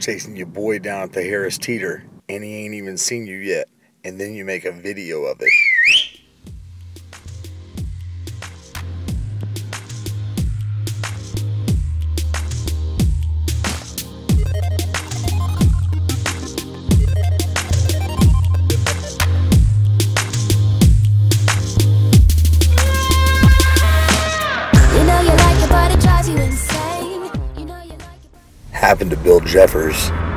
chasing your boy down at the Harris Teeter, and he ain't even seen you yet, and then you make a video of it. Happened to Bill Jeffers.